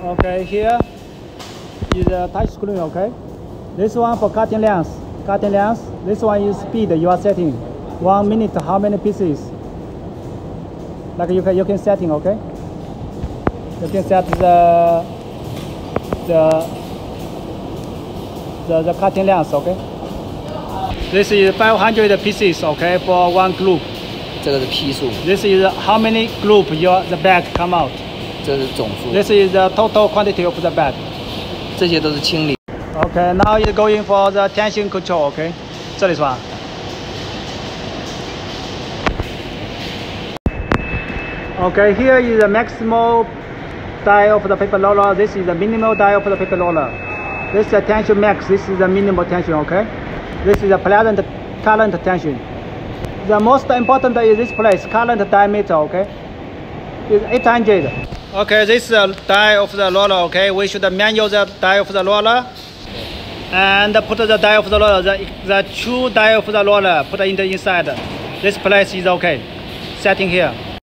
Okay, here is a touch screen. Okay, this one for cutting length. Cutting length. This one is speed. You are setting 1 minute. How many pieces? Like you can setting. Okay, you can set the cutting length. Okay, this is 500 pieces. Okay, for one group. 这个是批数。 This is how many group the bag come out. 这是总数。 This is the total quantity of the bag. 这些都是清理。 Okay, now it's going for the tension control. Okay, 这里是吧？ Okay, here is the maximal die of the paper roller. This is the minimal die of the paper roller. This is the tension max. This is the minimal tension. Okay, this is the pleasant current tension. The most important is this place, current diameter. Okay, is 800. Okay, this is the die of the roller. Okay, we should manual the die of the roller and put the die of the roller, the true die of the roller, put in the inside. This place is okay. Setting here.